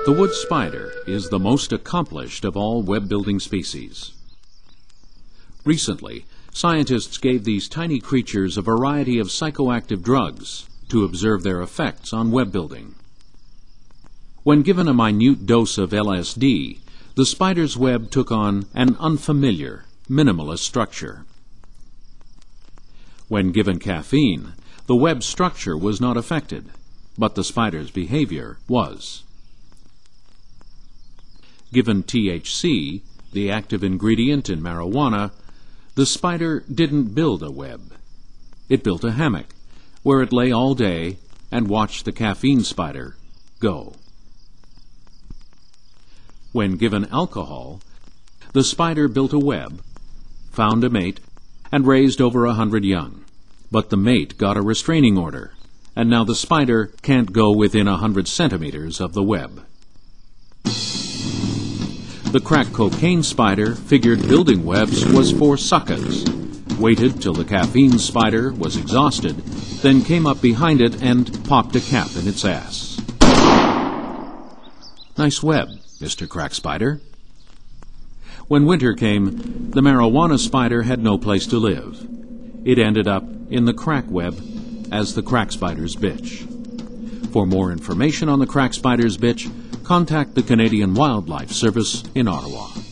The wood spider is the most accomplished of all web-building species. Recently, scientists gave these tiny creatures a variety of psychoactive drugs to observe their effects on web building. When given a minute dose of LSD, the spider's web took on an unfamiliar, minimalist structure. When given caffeine, the web structure was not affected, but the spider's behavior was. Given THC, the active ingredient in marijuana, the spider didn't build a web. It built a hammock, where it lay all day and watched the caffeine spider go. When given alcohol, the spider built a web, found a mate, and raised over 100 young. But the mate got a restraining order, and now the spider can't go within 100 centimeters of the web. The crack cocaine spider figured building webs was for suckers, waited till the caffeine spider was exhausted, then came up behind it and popped a cap in its ass. Nice web, Mr. Crack Spider. When winter came, the marijuana spider had no place to live. It ended up in the crack web as the crack spider's bitch. For more information on the crack spider's bitch, contact the Canadian Wildlife Service in Ottawa.